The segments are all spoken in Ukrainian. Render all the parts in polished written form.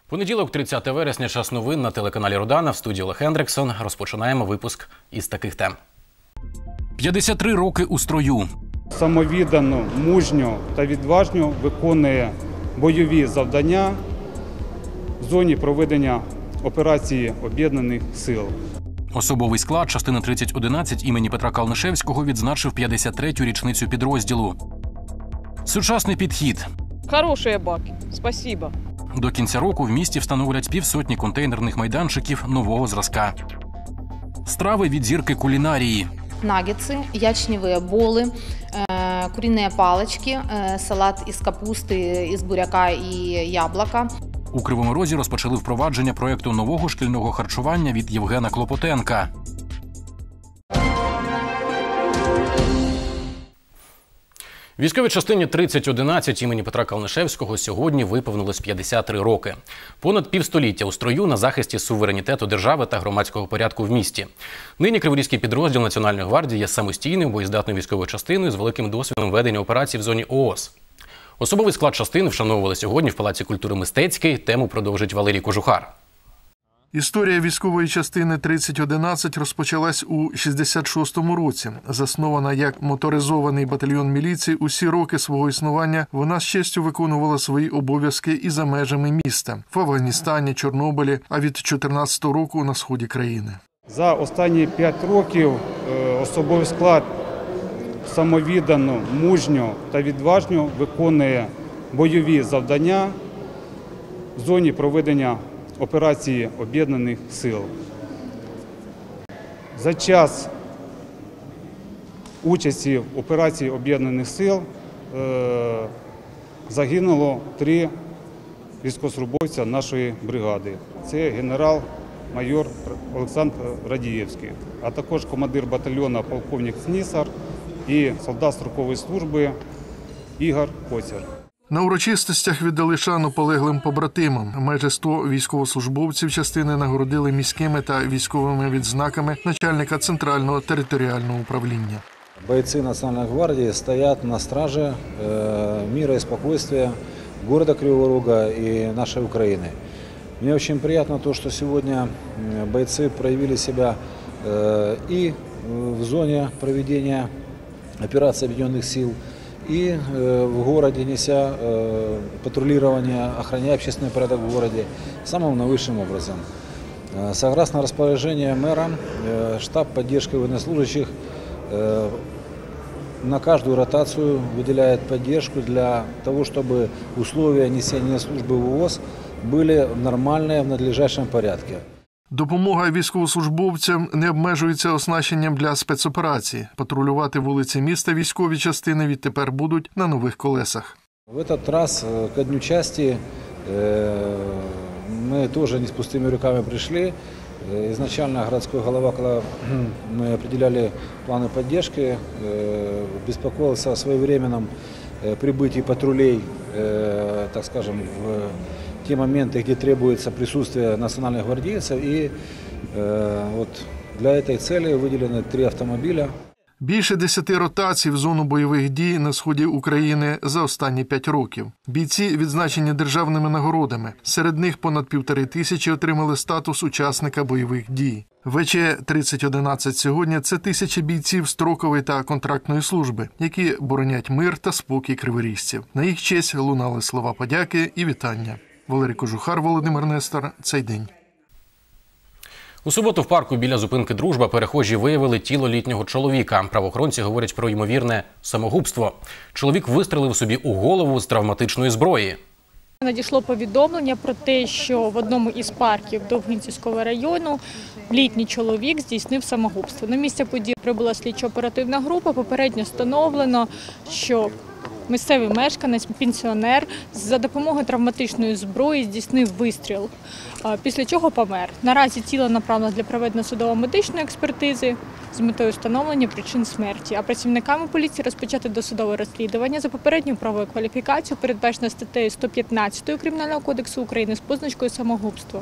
Понеділок, 30 вересня, час новин на телеканалі Родана. В студії Олег Хендриксон. Розпочинаємо випуск із таких тем. 53 роки у строю. Самовіддано, мужньо та відважно виконує бойові завдання в зоні проведення операції Об'єднаних сил. Особовий склад частини 3011 імені Петра Калнишевського відзначив 53-ю річницю підрозділу. Сучасний підхід. Хороші баки. Спасибо. До кінця року в місті встановлять півсотні контейнерних майданчиків нового зразка. Страви від зірки кулінарії. Наггетсы, ячневые болы, куриные палочки, салат из капусты, из буряка и яблока. У Кривому Розі розпочали впровадження проєкту нового шкільного харчування від Євгена Клопотенка. Військовій частині 3011 імені Петра Калнишевського сьогодні виповнилось 53 роки. Понад півстоліття у строю на захисті суверенітету держави та громадського порядку в місті. Нині Криворізький підрозділ Національної гвардії є самостійною боєздатною військовою частиною з великим досвідом ведення операцій в зоні ООС. Особовий склад частини вшановували сьогодні в Палаці культури Мистецький. Тему продовжить Валерій Кожухар. Історія військової частини 3011 розпочалась у 66-му році. Заснована як моторизований батальйон міліції, усі роки свого існування вона з честю виконувала свої обов'язки і за межами міста – в Афганістані, Чорнобилі, а від 14-го року на сході країни. За останні 5 років особовий склад самовіддано, мужньо та відважно виконує бойові завдання в зоні проведення операції Об'єднаних сил. За час участі в операції Об'єднаних сил загинуло 3 військовослужбовця нашої бригади. Це генерал-майор Олександр Радієвський, а також командир батальйону полковник Снісар і солдат строкової служби Ігор Коцяр. На урочистостях віддали шану полеглим побратимам. Майже 100 військовослужбовців частини нагородили міськими та військовими відзнаками начальника Центрального територіального управління. Бойцы Национальной гвардии стоят на страже мира и спокойствия города Кривого Рога и нашей Украины. Мне очень приятно то, что сегодня бойцы проявили себя и в зоне проведения операции Объединенных сил, и в городе, неся патрулирование, охраняя общественный порядок в городе самым наивысшим образом. Согласно распоряжению мэра, штаб поддержки военнослужащих на каждую ротацию выделяет поддержку для того, чтобы условия несения службы в ВОС были нормальные в надлежащем порядке. Допомога військовослужбовцям не обмежується оснащенням для спецоперацій. Патрулювати вулиці міста військові частини відтепер будуть на нових колесах. В этот раз ко Дню части мы тоже не с пустыми руками пришли. Изначально городской голова, когда мы определяли планы поддержки, беспокоился о своевременном прибытии патрулей, так скажем, в те моменты, где требуется присутствие национальных гвардейцев. И вот для этой цели выделены 3 автомобиля. Більше 10 ротацій в зону бойових дій на сході України за останні 5 років. Бійці відзначені державними нагородами. Серед них понад 1500 отримали статус учасника бойових дій. ВЧ-3011 сьогодні – це тисячі бійців строкової та контрактної служби, які боронять мир та спокій криворіжців. На їх честь лунали слова подяки і вітання. Валерій Кожухар, Володимир Нестор. Цей день. У суботу в парку біля зупинки «Дружба» перехожі виявили тіло літнього чоловіка. Правоохоронці говорять про ймовірне самогубство. Чоловік вистрелив собі у голову з травматичної зброї. Надійшло повідомлення про те, що в одному із парків Довгинцівського району літній чоловік здійснив самогубство. На місце події прибула слідчо-оперативна група. Попередньо встановлено, що місцевий мешканець, пенсіонер, за допомогою травматичної зброї здійснив вистріл, після чого помер. Наразі тіло направлено для проведення судово-медичної експертизи з метою встановлення причин смерті. А працівниками поліції розпочати досудове розслідування за попередньою правовою кваліфікацією, передбачено статтею 115 Кримінального кодексу України з позначкою самогубство.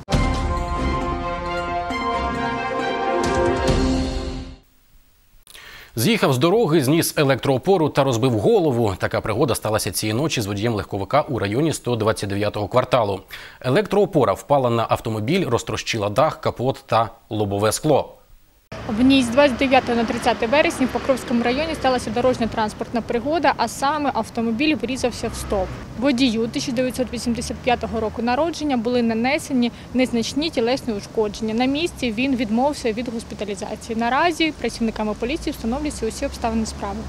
З'їхав з дороги, зніс електроопору та розбив голову. Така пригода сталася цієї ночі з водієм легковика у районі 129-го кварталу. Електроопора впала на автомобіль, розтрощила дах, капот та лобове скло. В ніч з 29 на 30 вересня в Покровському районі сталася дорожньо-транспортна пригода, а саме автомобіль врізався в стовп. Водію 1985 року народження були нанесені незначні тілесні ушкодження. На місці він відмовився від госпіталізації. Наразі працівниками поліції встановлюються усі обставини справи.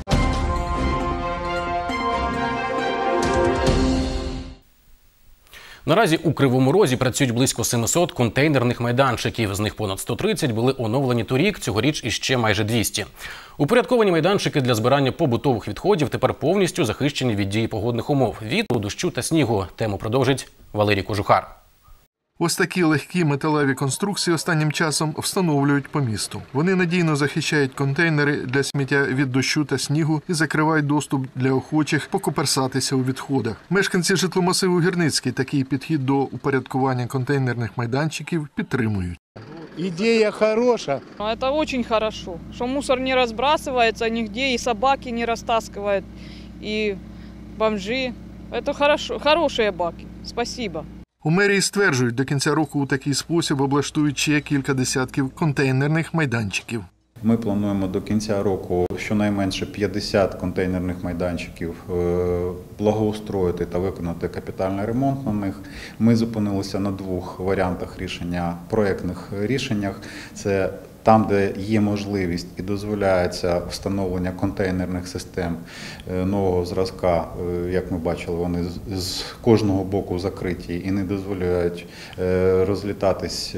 Наразі у Кривому Розі працюють близько 700 контейнерних майданчиків. З них понад 130 були оновлені торік, цьогоріч іще майже 200. Упорядковані майданчики для збирання побутових відходів тепер повністю захищені від дії погодних умов – вітру, дощу та снігу. Тему продовжить Валерій Кожухар. Ось такі легкі металеві конструкції останнім часом встановлюють по місту. Вони надійно захищають контейнери для сміття від дощу та снігу і закривають доступ для охочих покоперсатися у відходах. Мешканці житломасиву Гірницький такий підхід до упорядкування контейнерних майданчиків підтримують. Идея хорошая. Это очень хорошо, что мусор не разбрасывается нигде, и собаки не растаскивают, и бомжи. Это хорошо, хорошие баки. Спасибо. У мерії стверджують, до кінця року у такий спосіб облаштують ще кілька десятків контейнерних майданчиків. Ми плануємо до кінця року щонайменше 50 контейнерних майданчиків благоустроїти та виконати капітальний ремонт на них. Ми зупинилися на двох варіантах рішення, проєктних рішеннях. Це там, де є можливість і дозволяється встановлення контейнерних систем нового зразка, як ми бачили, вони з кожного боку закриті і не дозволяють розлітатись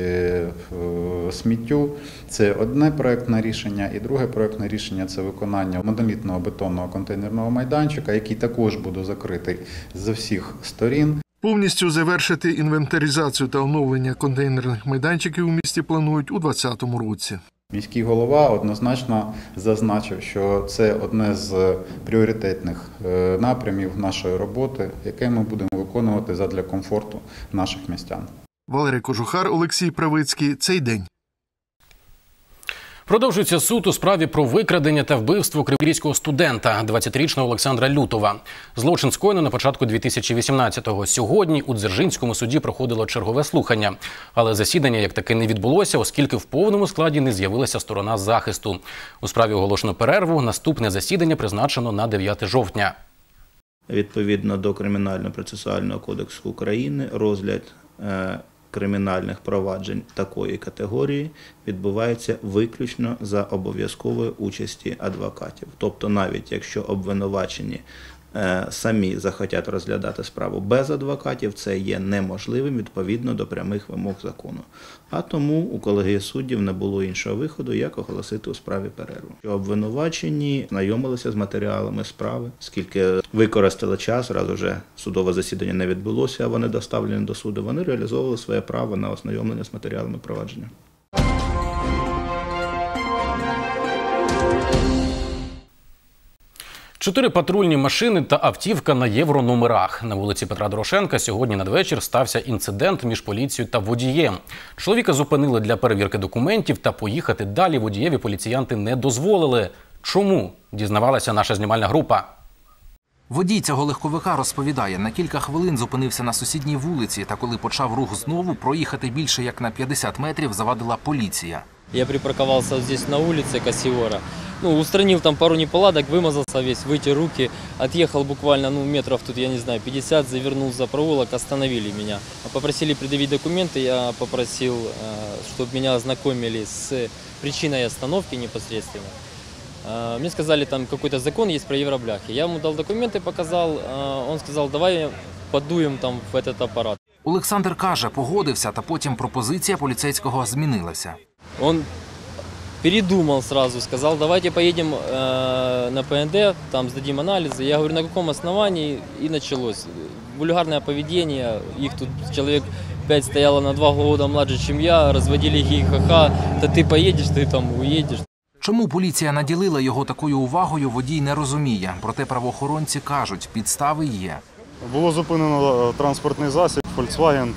сміттю. Це одне проєктне рішення. І друге проєктне рішення – це виконання монолітного бетонного контейнерного майданчика, який також буде закритий з всіх сторін. Повністю завершити інвентаризацію та оновлення контейнерних майданчиків у місті планують у 2020 році. Міський голова однозначно зазначив, що це одне з пріоритетних напрямів нашої роботи, яке ми будемо виконувати задля комфорту наших містян. Валерій Кожухар, Олексій Правицький. Цей день. Продовжується суд у справі про викрадення та вбивство криворізького студента, 20-річного Олександра Лютова. Злочин скоєно на початку 2018-го. Сьогодні у Дзержинському суді проходило чергове слухання. Але засідання як таке не відбулося, оскільки в повному складі не з'явилася сторона захисту. У справі оголошено перерву. Наступне засідання призначено на 9 жовтня. Відповідно до Кримінально-процесуального кодексу України розгляд кримінальних проваджень такої категорії відбувається виключно за обов'язкової участі адвокатів. Тобто навіть якщо обвинувачені самі захотять розглядати справу без адвокатів, це є неможливим відповідно до прямих вимог закону. А тому у колегії суддів не було іншого виходу, як оголосити у справі перерву. Обвинувачені знайомилися з матеріалами справи, скільки використали час, раз уже судове засідання не відбулося, а вони доставлені до суду, вони реалізовували своє право на ознайомлення з матеріалами провадження. Чотири патрульні машини та автівка на єврономерах. На вулиці Петра Дорошенка сьогодні надвечір стався інцидент між поліцією та водієм. Чоловіка зупинили для перевірки документів та поїхати далі водієві поліціянти не дозволили. Чому? Дізнавалася наша знімальна група. Водій цього легковика розповідає, на кілька хвилин зупинився на сусідній вулиці, та коли почав рух знову, проїхати більше як на 50 метрів завадила поліція. Я припарковался вот здесь на улице Кассиора. Устранил там пару неполадок, вымазался весь, вытер руки, отъехал буквально метров тут, я не знаю, 50, завернул за проулок, остановили меня. Попросили предъявить документы, я попросил, чтобы меня ознакомили с причиной остановки непосредственно. Мне сказали, там какой-то закон есть про евробляхи. Я ему дал документы, показал, он сказал, давай подуем там в этот аппарат. Олександр каже, погодився, та потім пропозиція поліцейського змінилася. Он передумал сразу, сказал, давайте поедем на ПНД, там сдадим анализы. Я говорю, на каком основании? И началось. Вульгарное поведение, их тут человек 5 стояло на 2 года младше, чем я, разводили хихаха, да ты поедешь, ты там уедешь. Чому поліція наділила його такою увагою, водій не розуміє. Проте правоохоронці кажуть, підстави є. Було зупинено транспортний засіб Volkswagen,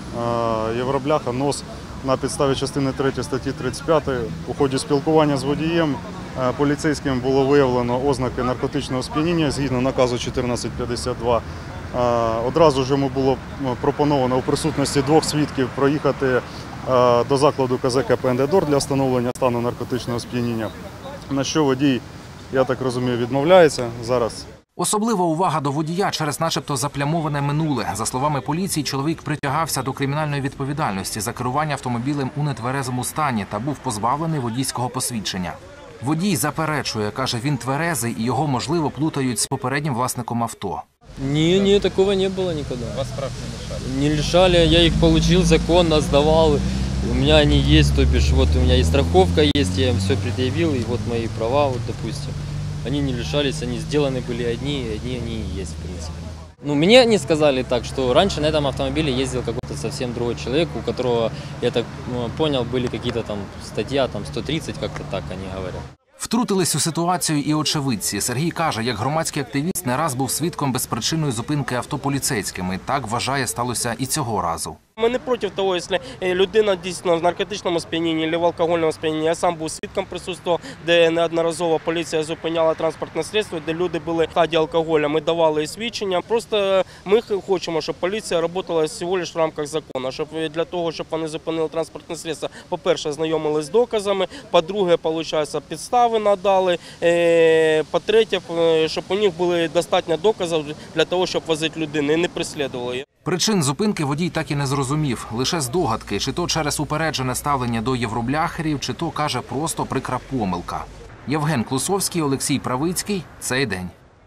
євробляха, НОС на підставі частини 3 статті 35. У ході спілкування з водієм поліцейським було виявлено ознаки наркотичного сп'яніння згідно наказу 1452. Одразу ж йому було пропоновано у присутності 2 свідків проїхати до закладу КЗК «ПНД-ДОР» для встановлення стану наркотичного сп'яніння, на що водій, я так розумію, відмовляється зараз. Особлива увага до водія через начебто заплямоване минуле. За словами поліції, чоловік притягався до кримінальної відповідальності за керування автомобілем у нетверезому стані та був позбавлений водійського посвідчення. Водій заперечує, каже, він тверезий і його, можливо, плутають з попереднім власником авто. Не, такого не было никогда. Вас прав не лишали? Не лишали, я их получил законно, сдавал. У меня они есть, то бишь, вот у меня и страховка есть, я им все предъявил, и вот мои права, вот, допустим. Они не лишались, они сделаны были одни, и одни они и есть, в принципе. Ну, мне они сказали так, что раньше на этом автомобиле ездил какой-то совсем другой человек, у которого, я так понял, были какие-то там статья, там 130, как-то так они говорят. Втрутились у ситуацію і очевидці. Сергій каже, як громадський активіст не раз був свідком безпричинної зупинки авто поліцейськими. Так, вважає, сталося і цього разу. Ми не проти того, якщо людина дійсно в наркотичному сп'янінні або в алкогольному сп'янінні. Я сам був свідком, присутствував, де неодноразово поліція зупиняла транспортне средство, де люди були в стадії алкоголю. Ми давали свідчення. Просто ми хочемо, щоб поліція працювала всього лише в рамках закону. Щоб для того, щоб вони зупинили транспортне средство, по-перше, знайомились з доказами, по-друге, виходить, підстави надали, по-третє, щоб у них були достатньо доказів для того, щоб возити людину і не переслідували. Причин зупинки водій так і не зрозумів. Лише здогадки, чи то через упереджене ставлення до євробляхерів, чи то, каже, просто прикра помилка. Євген Клусовський, Олексій Правицький. Цей день.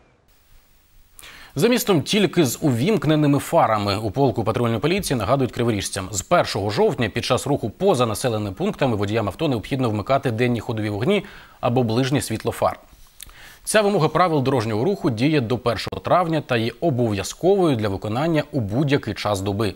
За містом тільки з увімкненими фарами у полку патрульної поліції нагадують криворіжцям. З 1 жовтня під час руху поза населеними пунктами водіям авто необхідно вмикати денні ходові вогні або ближнє світло фар. Ця вимога правил дорожнього руху діє до 1 травня та є обов'язковою для виконання у будь-який час доби.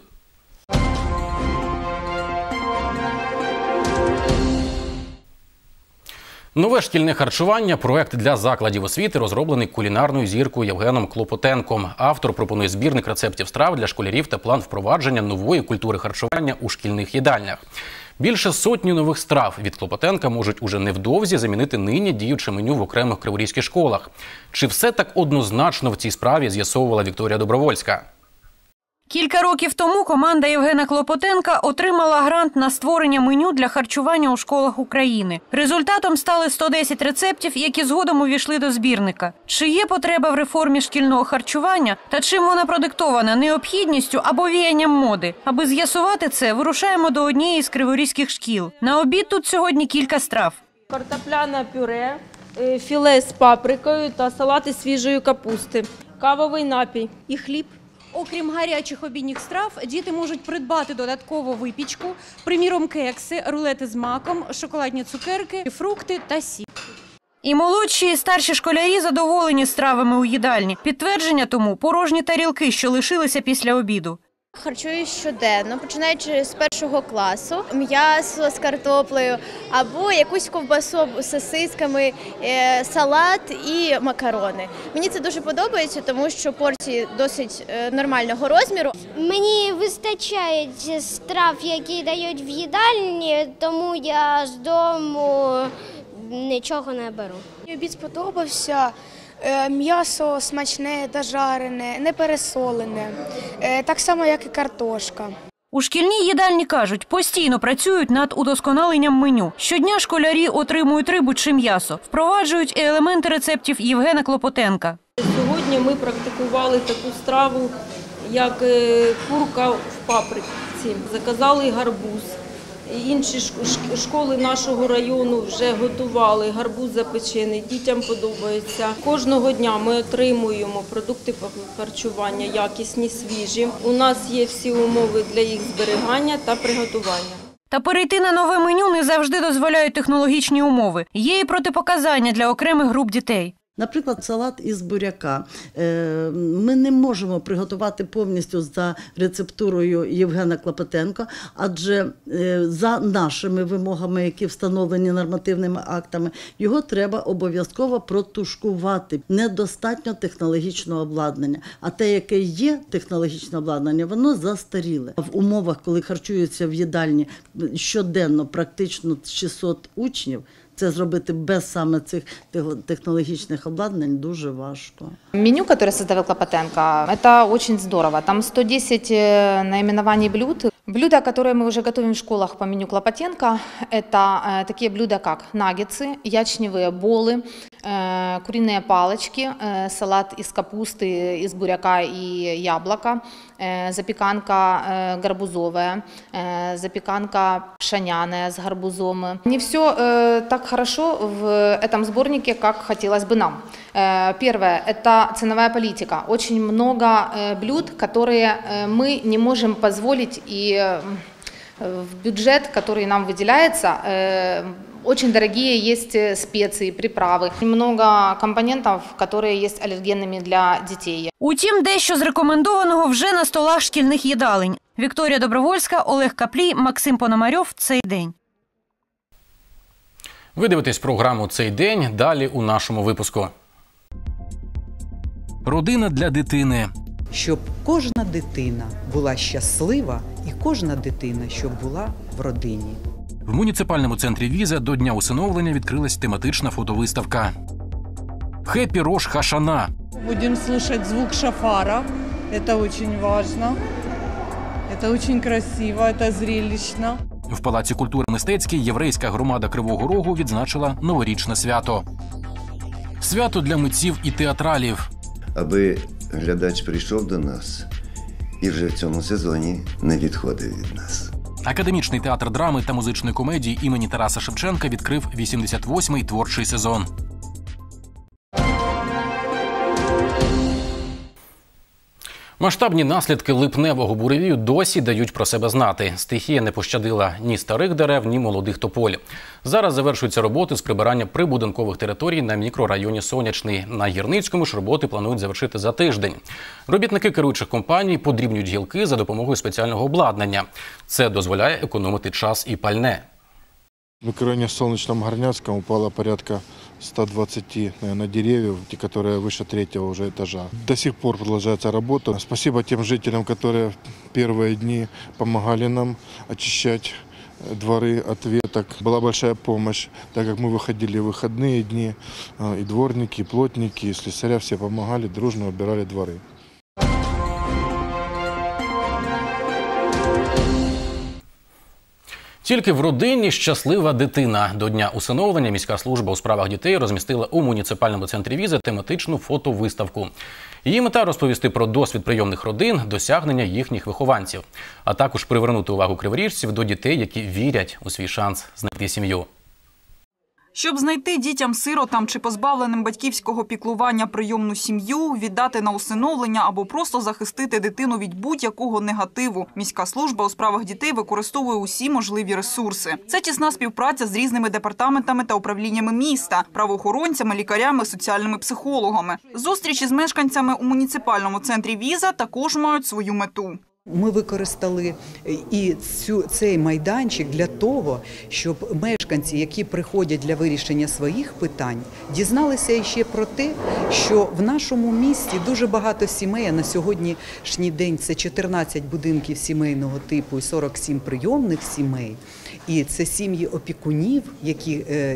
Нове шкільне харчування – проект для закладів освіти, розроблений кулінарною зіркою Євгеном Клопотенком. Автор пропонує збірник рецептів страв для школярів та план впровадження нової культури харчування у шкільних їдальнях. Більше сотні нових страв від Клопотенка можуть уже невдовзі замінити нині діюче меню в окремих криворізьких школах. Чи все так однозначно в цій справі, з'ясовувала Вікторія Добровольська. Кілька років тому команда Євгена Клопотенка отримала грант на створення меню для харчування у школах України. Результатом стали 110 рецептів, які згодом увійшли до збірника. Чи є потреба в реформі шкільного харчування та чим вона продиктована – необхідністю або віянням моди? Аби з'ясувати це, вирушаємо до однієї з криворізьких шкіл. На обід тут сьогодні кілька страв. Картопляне пюре, філе з паприкою та салати з свіжої капусти, кавовий напій і хліб. Окрім гарячих обідніх страв, діти можуть придбати додаткову випічку, приміром кекси, рулети з маком, шоколадні цукерки, фрукти та сік. І молодші, і старші школярі задоволені стравами у їдальні. Підтвердження тому – порожні тарілки, що лишилися після обіду. Харчуюсь щоденно, починаючи з 1 класу, м'ясо з картоплею або якусь ковбасу з сосисками, салат і макарони. Мені це дуже подобається, тому що порції досить нормального розміру. Мені вистачає страв, які дають в їдальні, тому я з дому нічого не беру. Мені обід сподобався. М'ясо смачне та жарене, не пересолене, так само, як і картошка. У шкільній їдальні, кажуть, постійно працюють над удосконаленням меню. Щодня школярі отримують рибу чи м'ясо. Впроваджують і елементи рецептів Євгена Клопотенка. Сьогодні ми практикували таку страву, як курка в паприці. Заказали гарбуз. Інші школи нашого району вже готували гарбуз запечений, дітям подобається. Кожного дня ми отримуємо продукти харчування, якісні, свіжі. У нас є всі умови для їх зберігання та приготування. Та перейти на нове меню не завжди дозволяють технологічні умови. Є і протипоказання для окремих груп дітей. Наприклад, салат із буряка. Ми не можемо приготувати повністю за рецептурою Євгена Клопотенка, адже за нашими вимогами, які встановлені нормативними актами, його треба обов'язково протушкувати. Недостатньо технологічного обладнання. А те, яке є технологічне обладнання, воно застаріле. В умовах, коли харчуються в їдальні щоденно практично 600 учнів, це зробити без саме цих технологічних обладнань дуже важко. Меню, которое создавал Клопотенко, это очень здорово. Там 110 наименований блюд. Блюда, которые мы уже готовим в школах по меню Клопотенко, это такие блюда, как наггетсы, ячневые болы, куриные палочки, салат из капусты, из буряка и яблока, запеканка гарбузовая, запеканка пшеняная с гарбузом. Не все так хорошо в этом сборнике, как хотелось бы нам. Первое – это ценовая политика. Очень много блюд, которые мы не можем позволить, и в бюджет, который нам выделяется, очень дорогие есть специи, приправы. Много компонентов, которые есть аллергенными для детей. Утім, дещо з рекомендованого вже на столах шкільних їдалень. Вікторія Добровольська, Олег Каплій, Максим Пономарьов. «Цей день». Ви дивитесь програму «Цей день». Далі у нашому випуску. Родина для дитини. Щоб кожна дитина була щаслива і кожна дитина, щоб була в родині. В муніципальному центрі Віза до Дня усиновлення відкрилась тематична фотовиставка. «Хеппі Рош Хашана». Будем слушать звук шафара. Это очень важно. Это очень красиво, это зрелищно. В Палаці культури мистецькій єврейська громада Кривого Рогу відзначила новорічне свято. Свято для митців і театралів. Аби глядач прийшов до нас і вже в цьому сезоні не відходив від нас. Академічний театр драми та музичної комедії імені Тараса Шевченка відкрив 88-й творчий сезон. Масштабні наслідки липневого буревію досі дають про себе знати. Стихія не пощадила ні старих дерев, ні молодих тополь. Зараз завершуються роботи з прибирання прибудинкових територій на мікрорайоні Сонячний. На Гірницькому ж роботи планують завершити за тиждень. Робітники керуючих компаній подрібнюють гілки за допомогою спеціального обладнання. Це дозволяє економити час і пальне. В микрорайоне Солнечном Горняцком упало порядка 120, наверное, деревьев, которые выше 3-го уже этажа. До сих пор продолжается работа. Спасибо тем жителям, которые первые дни помогали нам очищать дворы от веток. Была большая помощь, так как мы выходили в выходные дни, и дворники, и плотники, и слесаря все помогали, дружно убирали дворы. Тільки в родині щаслива дитина. До Дня усиновлення міська служба у справах дітей розмістила у муніципальному центрі Віза тематичну фотовиставку. Її мета – розповісти про досвід прийомних родин, досягнення їхніх вихованців, а також привернути увагу криворіжців до дітей, які вірять у свій шанс знайти сім'ю. Щоб знайти дітям-сиротам чи позбавленим батьківського піклування прийомну сім'ю, віддати на усиновлення або просто захистити дитину від будь-якого негативу, міська служба у справах дітей використовує усі можливі ресурси. Це тісна співпраця з різними департаментами та управліннями міста, правоохоронцями, лікарями, соціальними психологами. Зустрічі з мешканцями у муніципальному центрі Віза також мають свою мету. Ми використали і цей майданчик для того, щоб мешканці, які приходять для вирішення своїх питань, дізналися ще про те, що в нашому місті дуже багато сімей, а на сьогоднішній день це 14 будинків сімейного типу і 47 прийомних сімей. І це сім'ї опікунів, які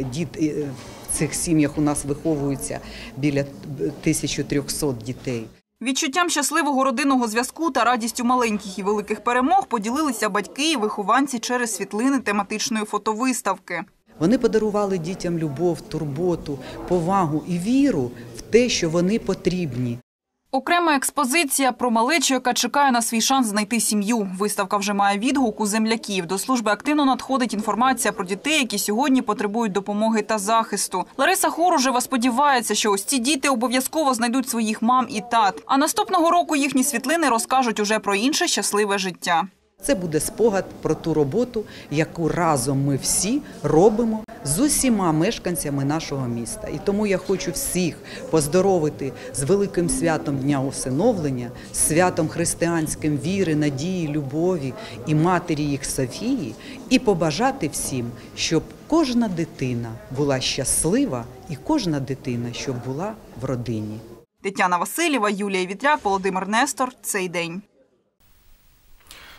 в цих сім'ях у нас виховуються біля 1300 дітей. Відчуттям щасливого родинного зв'язку та радістю маленьких і великих перемог поділилися батьки і вихованці через світлини тематичної фотовиставки. Вони подарували дітям любов, турботу, повагу і віру в те, що вони потрібні. Окрема експозиція про малечу, яка чекає на свій шанс знайти сім'ю. Виставка вже має відгук у земляків. До служби активно надходить інформація про дітей, які сьогодні потребують допомоги та захисту. Лариса Хоружева сподівається, що ось ці діти обов'язково знайдуть своїх мам і тат. А наступного року їхні світлини розкажуть уже про інше щасливе життя. Це буде спогад про ту роботу, яку разом ми всі робимо з усіма мешканцями нашого міста. І тому я хочу всіх поздоровити з великим святом Дня усиновлення, святом християнським віри, надії, любові і матері їх Софії, і побажати всім, щоб кожна дитина була щаслива і кожна дитина, щоб була в родині. Тетяна Васильєва, Юлія Вітряк, Володимир Нестор. Цей день.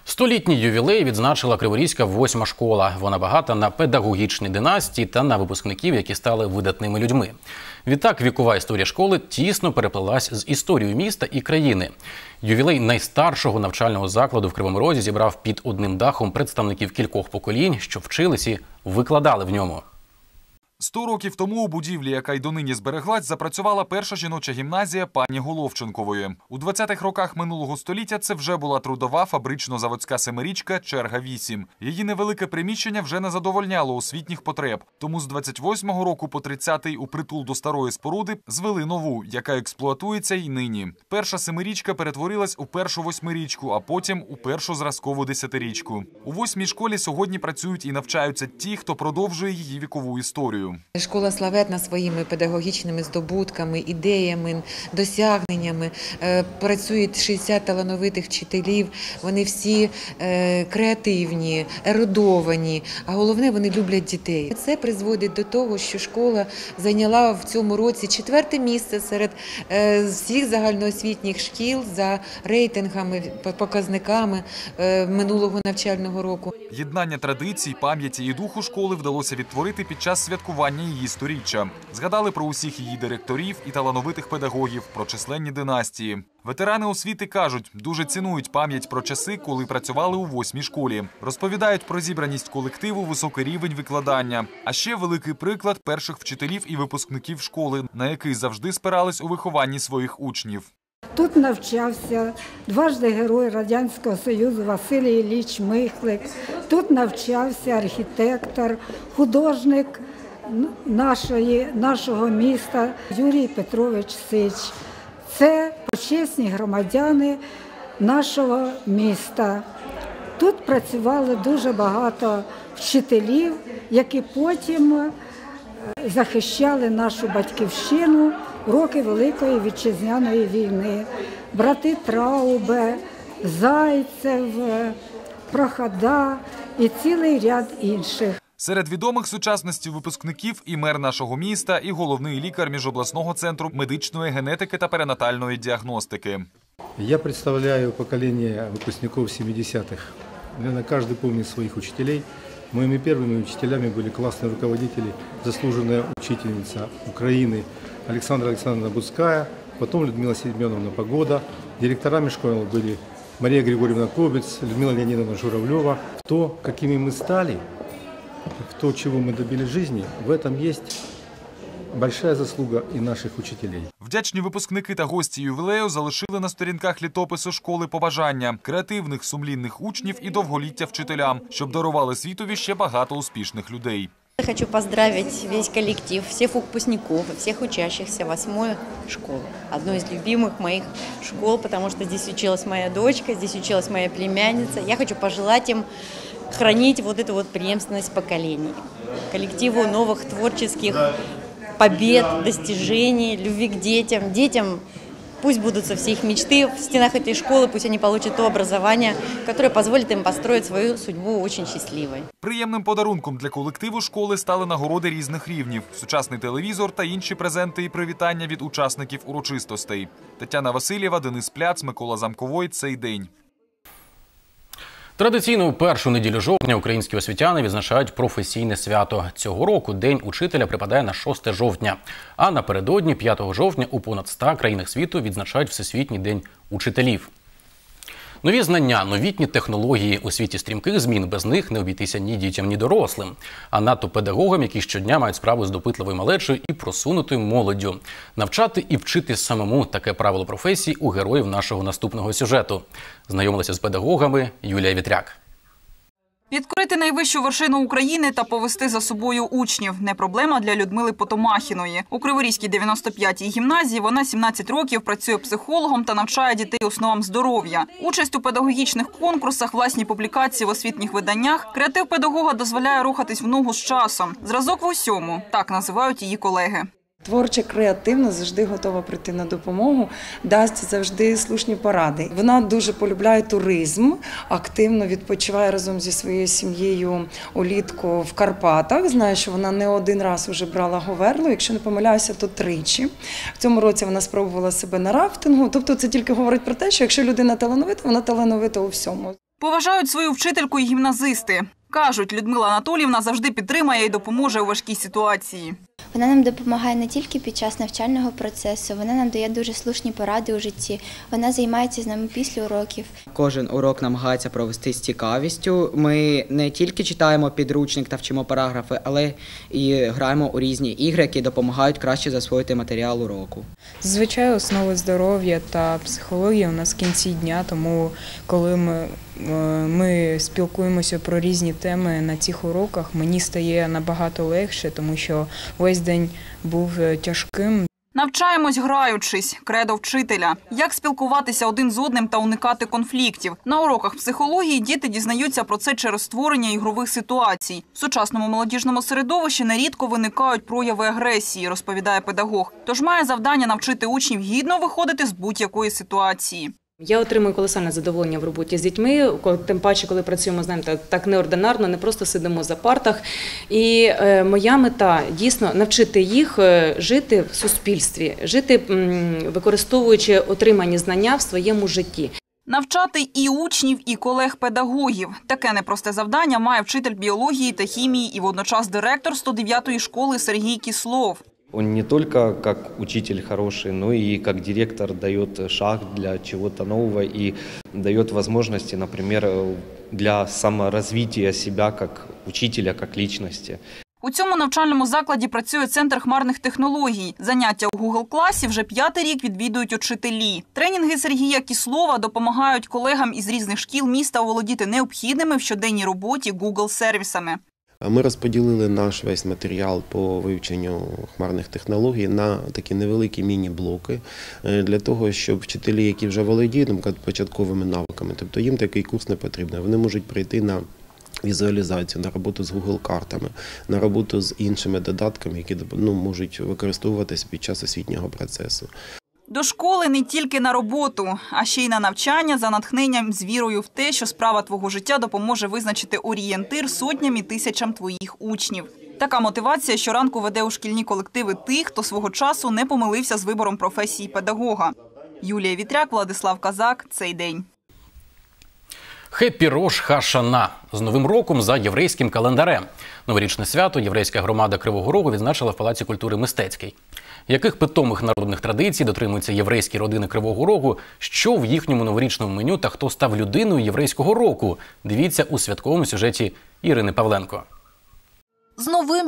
Столітній ювілей відзначила Криворізька 8-ма школа. Вона багата на педагогічні династії та на випускників, які стали видатними людьми. Відтак, вікова історія школи тісно переплелась з історією міста і країни. Ювілей найстаршого навчального закладу в Кривому Розі зібрав під одним дахом представників кількох поколінь, що вчились і викладали в ньому. 100 років тому у будівлі, яка й донині збереглась, запрацювала перша жіноча гімназія пані Головченкової. У 20-х роках минулого століття це вже була трудова фабрично-заводська семирічка «Черга-8». Її невелике приміщення вже не задовольняло освітніх потреб. Тому з 28-го року по 30-й у притул до старої споруди звели нову, яка експлуатується й нині. Перша семирічка перетворилась у першу восьмирічку, а потім у першу зразкову десятирічку. У 8-й школі сьогодні працюють і навчаються ті, хто продовжує її вікову історію. Школа славетна своїми педагогічними здобутками, ідеями, досягненнями. Працюють 60 талановитих вчителів, вони всі креативні, ерудовані, а головне, вони люблять дітей. Це призводить до того, що школа зайняла в цьому році 4-те місце серед всіх загальноосвітніх шкіл за рейтингами, показниками минулого навчального року. Єднання традицій, пам'яті і духу школи вдалося відтворити під час святкування її сторіччя. Згадали про усіх її директорів і талановитих педагогів, про численні династії. Ветерани освіти кажуть, дуже цінують пам'ять про часи, коли працювали у 8-й школі. Розповідають про зібраність колективу, високий рівень викладання. А ще великий приклад перших вчителів і випускників школи, на який завжди спирались у вихованні своїх учнів. Тут навчався дважди герой Радянського Союзу Василій Ілліч Михлик. Тут навчався архітектор, художник нашого міста Юрій Петрович Сич. Це почесні громадяни нашого міста. Тут працювали дуже багато вчителів, які потім захищали нашу батьківщину в роки Великої Вітчизняної війни. Брати Траубе, Зайцев, Прохода і цілий ряд інших. Серед відомих сучасності випускників і мер нашого міста, і головний лікар міжобласного центру медичної генетики та перинатальної діагностики. Я представляю поколение выпускников 70-х. Наверное, каждый помнит своих учителей. Моими первыми учителями были классные руководители, заслуженная учительница Украины Александра Александровна Буцкая, потом Людмила Семеновна Погода. Директорами школ были Мария Григорьевна Кобец, Людмила Леонидовна Журавлева. То, какими мы стали, в то, чего мы добились в жизни, в этом есть большая заслуга і наших учителей. Вдячні випускники та гості ювілею залишили на сторінках літопису школи побажання креативних, сумлінних учнів і довголіття вчителям, щоб дарували світові ще багато успішних людей. Хочу поздравить весь коллектив, всех выпускников и всех учащихся 8-й школы. Одной из любимых моих школ, потому что здесь училась моя дочка, здесь училась моя племянница. Я хочу пожелать им хранить вот эту вот преемственность поколений. Коллективу новых творческих побед, достижений, любви к детям. Детям пусть будутся все их мечты в стенах этой школы, пусть они получат то образование, которое позволит им построить свою судьбу очень счастливой. Приємним подарунком для колективу школи стали нагороди різних рівнів, сучасний телевізор та інші презенти і привітання від учасників урочистостей. Тетяна Васильєва, Денис Пляц, Микола Замковой. Цей день. Традиційно у першу неділю жовтня українські освітяни відзначають професійне свято. Цього року День учителя припадає на 6 жовтня. А напередодні 5 жовтня у понад 100 країнах світу відзначають Всесвітній день учителів. Нові знання, новітні технології. У світі стрімких змін без них не обійтися ні дітям, ні дорослим. А надто педагогам, які щодня мають справу з допитливою малечою і просунутою молоддю. Навчати і вчити самому – таке правило професії у героїв нашого наступного сюжету. Знайомилася з педагогами Юлія Вітряк. Відкрити найвищу вершину України та повести за собою учнів – не проблема для Людмили Потомахіної. У Криворізькій 95-й гімназії вона 17 років працює психологом та навчає дітей основам здоров'я. Участь у педагогічних конкурсах, власні публікації в освітніх виданнях. Креатив педагога дозволяє рухатись в ногу з часом. Зразок в усьому – так називають її колеги. Творча, креативна, завжди готова прийти на допомогу, дасть завжди слушні поради. Вона дуже полюбляє туризм, активно відпочиває разом зі своєю сім'єю улітку в Карпатах. Знаю, що вона не один раз вже брала говерлу, якщо не помиляюся, то 3. В цьому році вона спробувала себе на рафтингу. Тобто це тільки говорить про те, що якщо людина талановита, вона талановита у всьому. Поважають свою вчительку і гімназисти. Кажуть, Людмила Анатоліївна завжди підтримає і допоможе у важкій ситуації. Вона нам допомагає не тільки під час навчального процесу, вона нам дає дуже слушні поради у житті, вона займається з нами після уроків. Кожен урок намагається провести з цікавістю. Ми не тільки читаємо підручник та вчимо параграфи, але і граємо у різні ігри, які допомагають краще засвоїти матеріал уроку. Зазвичай основи здоров'я та психології у нас в кінці дня, тому коли ми спілкуємося про різні теми на цих уроках, мені стає набагато легше, тому що весь день був тяжким. Навчаємось граючись, кредо вчителя. Як спілкуватися один з одним та уникати конфліктів. На уроках психології діти дізнаються про це через створення ігрових ситуацій. В сучасному молодіжному середовищі нерідко виникають прояви агресії, розповідає педагог. Тож має завдання навчити учнів гідно виходити з будь-якої ситуації. Я отримую колосальне задоволення в роботі з дітьми, тим паче, коли працюємо з ними так неординарно, не просто сидимо за партах. І моя мета – дійсно навчити їх жити в суспільстві, жити, використовуючи отримані знання в своєму житті. Навчати і учнів, і колег-педагогів. Таке непросте завдання має вчитель біології та хімії і водночас директор 109-ї школи Сергій Кислов. Он не только как учитель хороший, но и как директор дает шаг для чего-то нового и дает возможности, например, для саморазвития себя как учителя, как личности. У цьому навчальному закладі працює Центр хмарних технологій. Заняття у Google класі вже 5-й рік відвідують учителі. Тренінги Сергія Кислова допомагають колегам із різних шкіл міста оволодіти необхідними в щоденній роботі Google-сервісами. Ми розподілили наш весь матеріал по вивченню хмарних технологій на такі невеликі міні-блоки, для того, щоб вчителі, які вже володіють, наприклад, початковими навиками, тобто їм такий курс не потрібен, вони можуть прийти на візуалізацію, на роботу з Google-картами, на роботу з іншими додатками, які можуть використовуватися під час освітнього процесу. До школи не тільки на роботу, а ще й на навчання за натхненням з вірою в те, що справа твого життя допоможе визначити орієнтир сотням і тисячам твоїх учнів. Така мотивація щоранку веде у шкільні колективи тих, хто свого часу не помилився з вибором професії педагога. Юлія Вітряк, Владислав Казак. Цей день. Хеппі Рош Ха-Шана з Новим роком за єврейським календарем. Новорічне свято єврейська громада Кривого Рогу відзначила в Палаці культури Мистецький. Яких питомих народних традицій дотримуються єврейські родини Кривого Рогу, що в їхньому новорічному меню та хто став людиною єврейського року? Дивіться у святковому сюжеті Ірини Павленко. З новим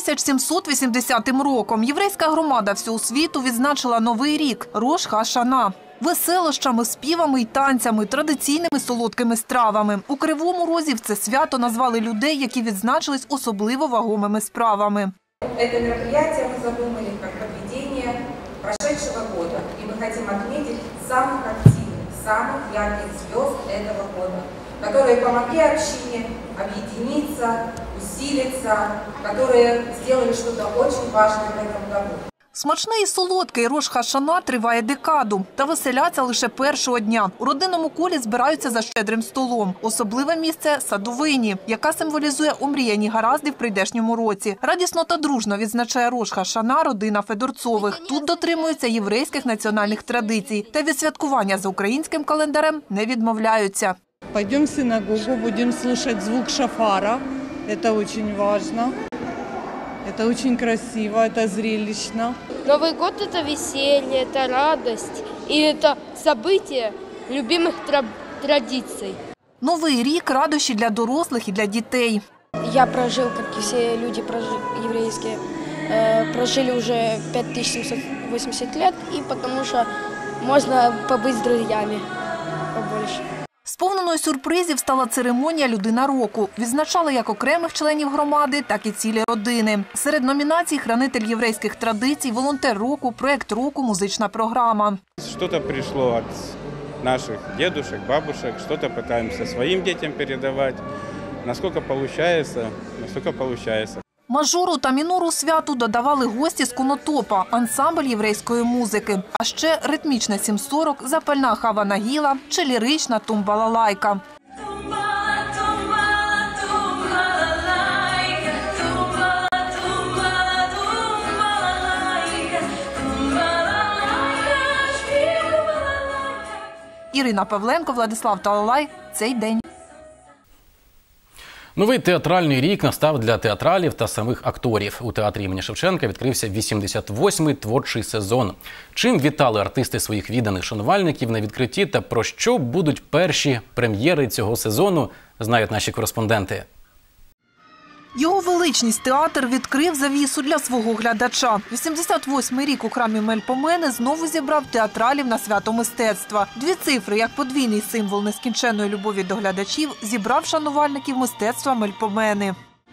5780 роком єврейська громада всього світу відзначила Новий рік – Рош Ха-Шана. Веселощами, співами й танцями, традиційними солодкими стравами. У Кривому Розі в це свято назвали людей, які відзначились особливо вагомими справами. Це мероприятие ми задумали як підведення прошедшего года. І ми хочемо відмітити самих активних, самих ярких звезд этого года, которые помогли общине объединиться, усилиться, которые сделали что-то очень важное в этом году. Смачний і солодкий Рош Ха-Шана триває декаду. Та веселяться лише першого дня. У родинному колі збираються за щедрим столом. Особливе місце – садовині, яка символізує омріяні гаразди в прийдешньому році. Радісно та дружно відзначає Рош Ха-Шана родина Федорцових. Тут дотримуються єврейських національних традицій. Та від святкування за українським календарем не відмовляються. Пойдем в синагогу, будем слушать звук шафара. Это очень важно. Это очень красиво, это зрелищно. Новый год – это веселье, это радость. И это событие любимых традиций. Новий рік – радощі для дорослих і для дітей. Я прожил, как и все люди еврейские, прожили уже 5780 лет, и потому что можно побыть с друзьями побольше. Сповненою сюрпризів стала церемонія «Людина року». Відзначали як окремих членів громади, так і цілі родини. Серед номінацій – хранитель єврейських традицій, волонтер року, проєкт року, музична програма. Что-то пришло от наших дедушек, бабушек, что-то пытаемся своим детям передавать. Насколько получается, настолько получается. Мажору та мінору святу додавали гості з Конотопа, ансамбль єврейської музики. А ще ритмічне 7/40, запальна Хава Нагіла чи лірична тумбалалайка. Ірина Павленко, Владислав Талалай. Цей день. Новий театральний рік настав для театралів та самих акторів. У театрі імені Шевченка відкрився 88-й творчий сезон. Чим вітали артисти своїх відданих шанувальників на відкритті та про що будуть перші прем'єри цього сезону, знають наші кореспонденти. Його величність театр відкрив завісу для свого глядача. 88-й рік у храмі Мельпомени знову зібрав театралів на свято мистецтва. Дві цифри, як подвійний символ нескінченної любові до глядачів, зібрав шанувальників мистецтва Мельпомени.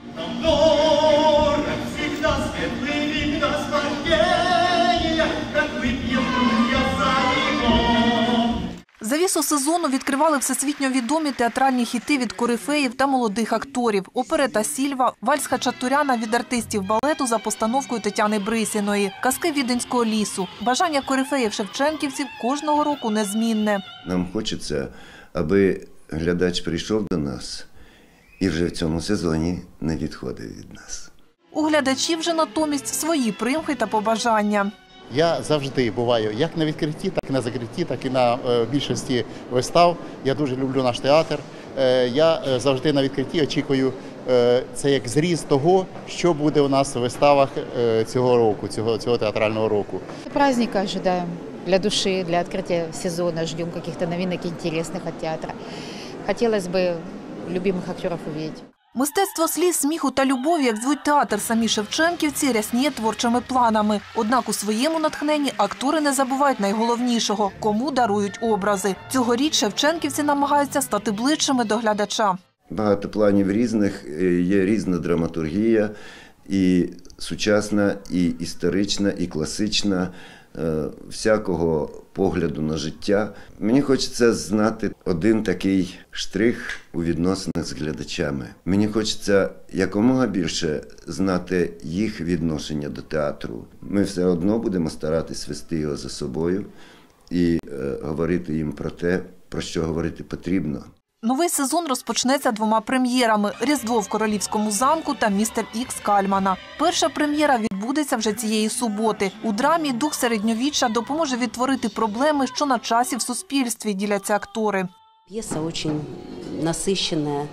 Завісу сезону відкривали всесвітньо відомі театральні хіти від корифеїв та молодих акторів. Оперета «Сільва», вальс Хачатуряна від артистів балету за постановкою Тетяни Брисіної, казки Віденського лісу. Бажання корифеїв-шевченківців кожного року незмінне. Нам хочеться, аби глядач прийшов до нас і вже в цьому сезоні не відходив від нас. У глядачів же натомість свої примхи та побажання. Я завжди буваю як на відкритті, так і на закритті, так і на більшості вистав. Я дуже люблю наш театр. Я завжди на відкритті очікую, це як зріз того, що буде у нас у виставах цього року, цього театрального року. Праздника ожидаем для души, для открытия сезона, ждем каких-то новинок интересных от театра. Хотелось бы любимых актеров увидеть. Мистецтво сліз, сміху та любові, як звуть театр самі шевченківці, рясніє творчими планами. Однак у своєму натхненні актори не забувають найголовнішого – кому дарують образи. Цьогоріч шевченківці намагаються стати ближчими до глядача. Багато планів різних, є різна драматургія, і сучасна, і історична, і класична, всякого погляду на життя. Мені хочеться знати один такий штрих у відносинах з глядачами. Мені хочеться якомога більше знати їх відношення до театру. Ми все одно будемо старатись вести його за собою і говорити їм про те, про що говорити потрібно. Новий сезон розпочнеться двома прем'єрами – «Різдво в Королівському замку» та «Містер Ікс» Кальмана. Перша прем'єра відбудеться вже цієї суботи. У драмі дух середньовіччя допоможе відтворити проблеми, що на часі в суспільстві, діляться актори. П'єса дуже насичена,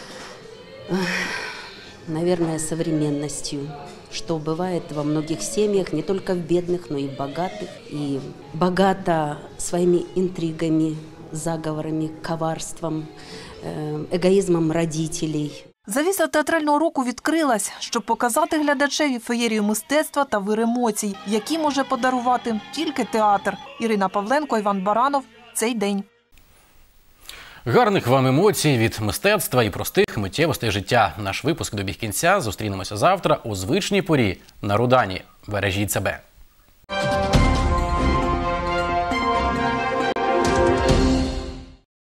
мабуть, сучасністю, что бывает во многих семьях, не только в бедных, но и в богатых. И богата своими интригами, заговорами, коварством, эгоизмом родителей. Завіса театрального року відкрилась, щоб показати глядачеві феєрію мистецтва та вир емоцій, які може подарувати тільки театр. Ірина Павленко, Іван Баранов. Цей день. Гарних вам емоцій від мистецтва і простих миттєвостей життя. Наш випуск добіг кінця. Зустрінемося завтра у звичній порі на Рудані. Бережіть себе.